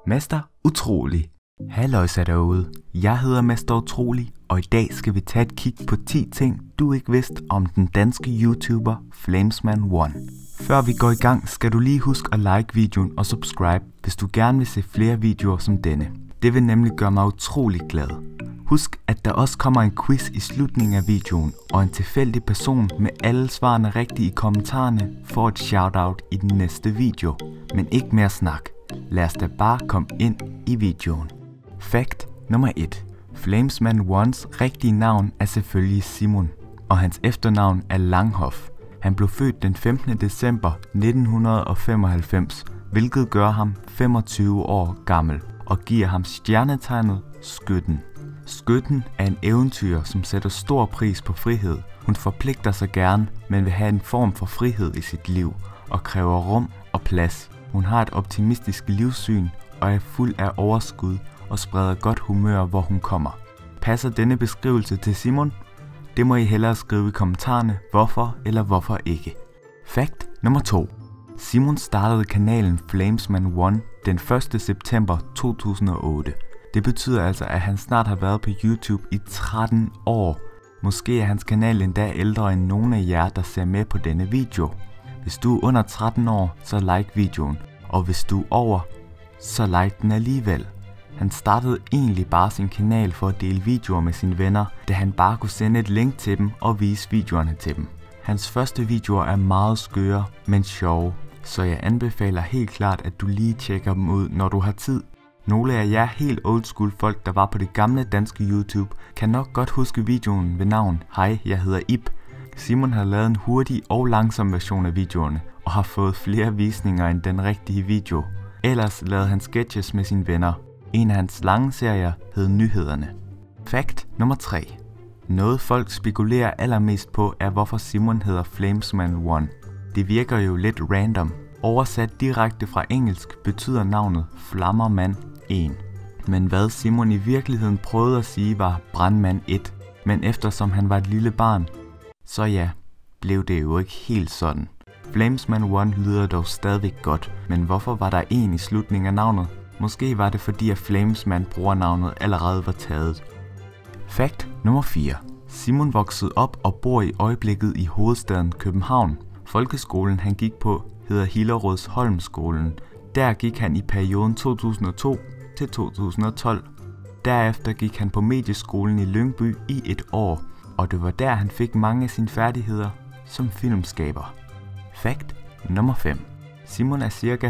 Mester Utrolig. Halløjsa derude. Jeg hedder Mester Utrolig, og i dag skal vi tage et kig på 10 ting, du ikke vidste om den danske YouTuber Flamesman1. Før vi går i gang, skal du lige huske at like videoen og subscribe, hvis du gerne vil se flere videoer som denne. Det vil nemlig gøre mig utrolig glad. Husk, at der også kommer en quiz i slutningen af videoen, og en tilfældig person med alle svarene rigtige i kommentarerne får et shoutout i den næste video. Men ikke mere snak. Lad os da bare komme ind i videoen. Fact nummer 1. Flamesman1's rigtige navn er selvfølgelig Simon, og hans efternavn er Langhoff. Han blev født den 15. december 1995, hvilket gør ham 25 år gammel og giver ham stjernetegnet Skytten. Skytten er en eventyrer, som sætter stor pris på frihed. Hun forpligter sig gerne, men vil have en form for frihed i sit liv og kræver rum og plads. Hun har et optimistisk livssyn og er fuld af overskud og spreder godt humør, hvor hun kommer. Passer denne beskrivelse til Simon? Det må I hellere skrive i kommentarerne, hvorfor eller hvorfor ikke. Fact nummer 2. Simon startede kanalen Flamesman1 den 1. september 2008. Det betyder altså, at han snart har været på YouTube i 13 år. Måske er hans kanal endda ældre end nogen af jer, der ser med på denne video. Hvis du er under 13 år, så like videoen, og hvis du er over, så like den alligevel. Han startede egentlig bare sin kanal for at dele videoer med sine venner, da han bare kunne sende et link til dem og vise videoerne til dem. Hans første videoer er meget skøre, men sjove, så jeg anbefaler helt klart, at du lige tjekker dem ud, når du har tid. Nogle af jer helt old school folk, der var på det gamle danske YouTube, kan nok godt huske videoen ved navn Hej, jeg hedder Ib. Simon har lavet en hurtig og langsom version af videoerne, og har fået flere visninger end den rigtige video. Ellers lavede han sketches med sine venner. En af hans lange serier hed Nyhederne. Fact nummer 3. Noget folk spekulerer allermest på er, hvorfor Simon hedder Flamesman1. Det virker jo lidt random. Oversat direkte fra engelsk betyder navnet Flammermand 1. Men hvad Simon i virkeligheden prøvede at sige var Brandmand 1. Men eftersom han var et lille barn, så ja, blev det jo ikke helt sådan. Flamesman1 lyder dog stadigvæk godt, men hvorfor var der en i slutningen af navnet? Måske var det fordi, at Flamesman brugernavnet allerede var taget. Fact nummer 4. Simon voksede op og bor i øjeblikket i hovedstaden København. Folkeskolen han gik på hedder Hillerødsholmskolen. Der gik han i perioden 2002 til 2012. Derefter gik han på medieskolen i Lyngby i et år, og det var der han fik mange af sine færdigheder som filmskaber. Fact nummer 5. Simon er ca.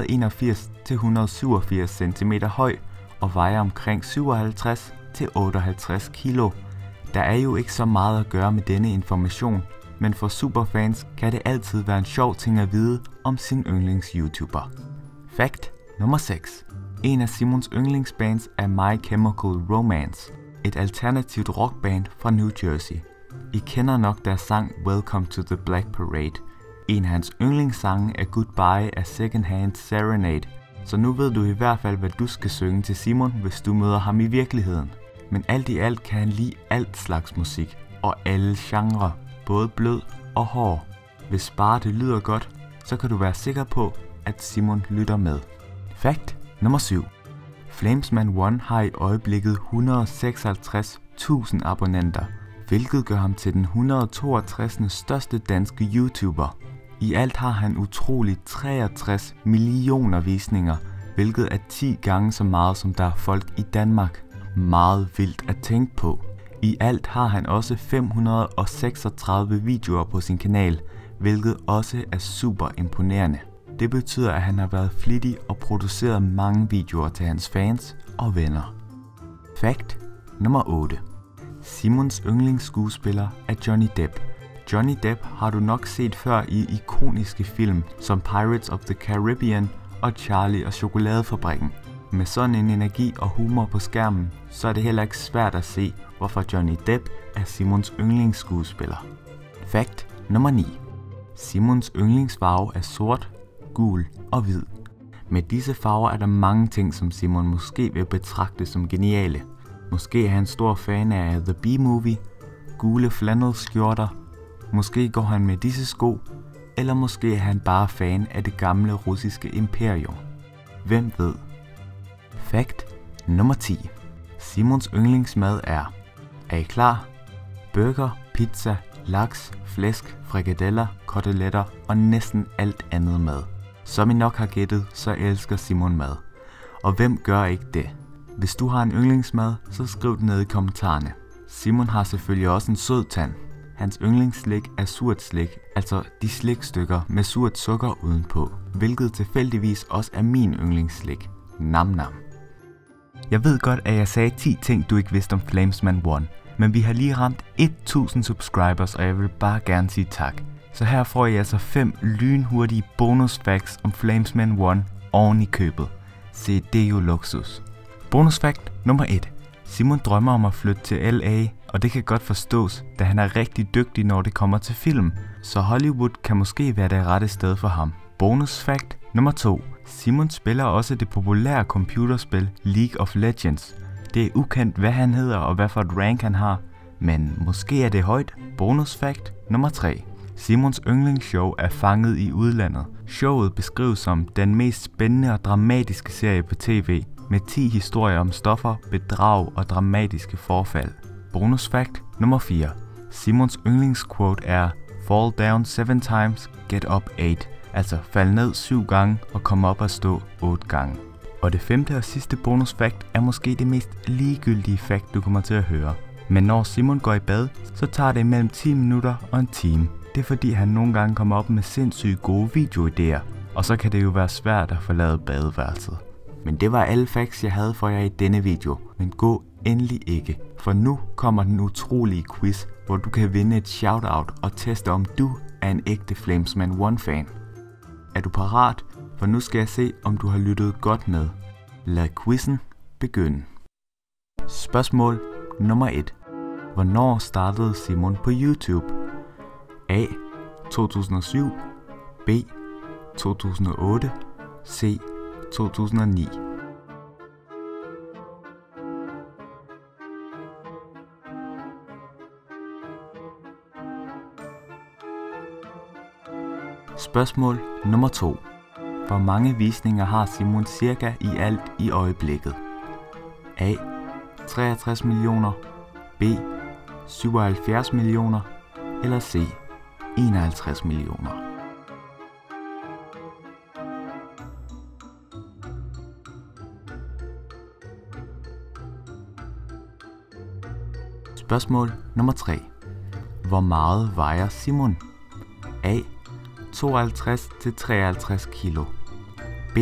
181-187 cm høj og vejer omkring 57-58 kg. Der er jo ikke så meget at gøre med denne information, men for superfans kan det altid være en sjov ting at vide om sin yndlings-YouTuber. Fact nummer 6. En af Simons yndlingsbands er My Chemical Romance, et alternativt rockband fra New Jersey. I kender nok deres sang Welcome to the Black Parade. En af hans yndlingssange er Goodbye af Secondhand Serenade, så nu ved du i hvert fald, hvad du skal synge til Simon, hvis du møder ham i virkeligheden. Men alt i alt kan han lide alt slags musik, og alle genrer, både blød og hård. Hvis bare det lyder godt, så kan du være sikker på, at Simon lytter med. Fact nummer 7. Flamesman1 har i øjeblikket 156.000 abonnenter, hvilket gør ham til den 162. største danske YouTuber. I alt har han utroligt 63 millioner visninger, hvilket er 10 gange så meget som der er folk i Danmark. Meget vildt at tænke på. I alt har han også 536 videoer på sin kanal, hvilket også er super imponerende. Det betyder, at han har været flittig og produceret mange videoer til hans fans og venner. Fact nummer 8. Simons yndlingsskuespiller er Johnny Depp. Johnny Depp har du nok set før i ikoniske film som Pirates of the Caribbean og Charlie og Chokoladefabrikken. Med sådan en energi og humor på skærmen, så er det heller ikke svært at se, hvorfor Johnny Depp er Simons yndlingsskuespiller. Fact nummer 9. Simons yndlingsfarve er sort, gul og hvid. Med disse farver er der mange ting, som Simon måske vil betragte som geniale. Måske er han stor fan af The B-Movie, gule flannelskjorter, måske går han med disse sko, eller måske er han bare fan af det gamle russiske imperium. Hvem ved? Fact nummer 10. Simons yndlingsmad er: er I klar? Burger, pizza, laks, flæsk, frikadeller, koteletter og næsten alt andet mad. Som I nok har gættet, så elsker Simon mad. Og hvem gør ikke det? Hvis du har en yndlingsmad, så skriv det ned i kommentarerne. Simon har selvfølgelig også en sød tand. Hans yndlingsslik er surt slik, altså de slikstykker med surt sukker udenpå, hvilket tilfældigvis også er min yndlingsslik. Nam nam. Jeg ved godt, at jeg sagde 10 ting, du ikke vidste om Flamesman 1, men vi har lige ramt 1000 subscribers, og jeg vil bare gerne sige tak. Så her får I altså 5 lynhurtige bonus facts om Flamesman 1 oven i købet. Se, det er jo luksus. Bonus fact nummer 1. Simon drømmer om at flytte til LA, og det kan godt forstås, da han er rigtig dygtig, når det kommer til film. Så Hollywood kan måske være det rette sted for ham. Bonus fact nummer 2. Simon spiller også det populære computerspil League of Legends. Det er ukendt, hvad han hedder og hvad for et rank han har, men måske er det højt. Bonus fact nummer 3. Simons yndlingsshow er Fanget i udlandet. Showet beskrives som den mest spændende og dramatiske serie på tv, med 10 historier om stoffer, bedrag og dramatiske forfald. Bonus fact nummer 4. Simons yndlingsquote er: Fall down 7 times, get up 8. Altså fald ned 7 gange og kom op og stå 8 gange. Og det 5. og sidste bonus fact er måske det mest ligegyldige fact, du kommer til at høre. Men når Simon går i bad, så tager det mellem 10 minutter og en time. Det er fordi han nogle gange kommer op med sindssygt gode videoidéer, og så kan det jo være svært at forlade badeværelset. Men det var alle facts, jeg havde for jer i denne video. Men gå endelig ikke, for nu kommer den utrolige quiz, hvor du kan vinde et shoutout og teste, om du er en ægte Flamesman 1-fan. Er du parat? For nu skal jeg se, om du har lyttet godt med. Lad quizzen begynde. Spørgsmål nummer 1. Hvornår startede Simon på YouTube? A. 2007, B. 2008, C. 2009. Spørgsmål nummer 2. Hvor mange visninger har Simon cirka i alt i øjeblikket? A. 63 millioner, B. 77 millioner eller C. 51 millioner. Spørgsmål nummer 3. Hvor meget vejer Simon? A. 52-53 kilo, B.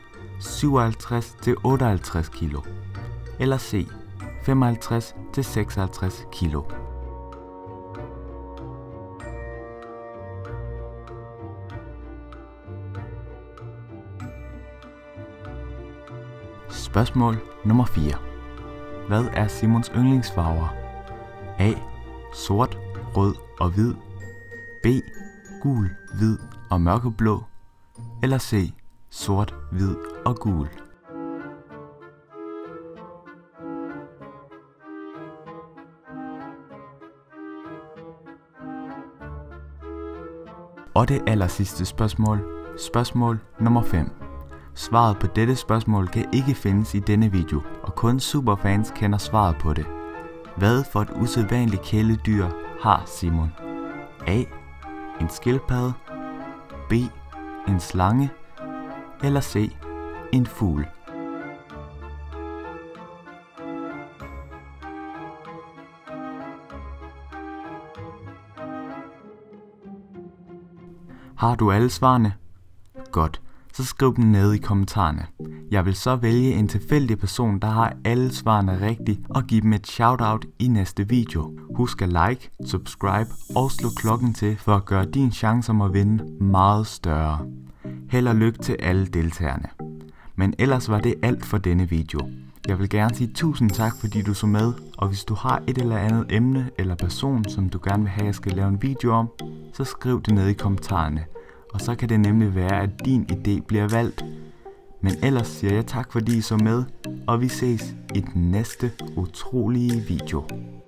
57-58 kilo eller C. 55-56 kilo. Spørgsmål nummer 4. Hvad er Simons yndlingsfarver? A. Sort, rød og hvid, B. Gul, hvid og mørkeblå eller C. Sort, hvid og gul. Og det allersidste spørgsmål. Spørgsmål nummer 5. Svaret på dette spørgsmål kan ikke findes i denne video, og kun superfans kender svaret på det. Hvad for et usædvanligt kæledyr har Simon? A. En skildpadde, B. En slange eller C. En fugl. Har du alle svarene? Godt, så skriv dem ned i kommentarerne. Jeg vil så vælge en tilfældig person, der har alle svarene rigtigt, og give dem et shoutout i næste video. Husk at like, subscribe og slå klokken til for at gøre din chance om at vinde meget større. Held og lykke til alle deltagerne. Men ellers var det alt for denne video. Jeg vil gerne sige tusind tak, fordi du så med, og hvis du har et eller andet emne eller person, som du gerne vil have, jeg skal lave en video om, så skriv det ned i kommentarerne. Og så kan det nemlig være, at din idé bliver valgt. Men ellers siger jeg tak, fordi I så med, og vi ses i den næste utrolige video.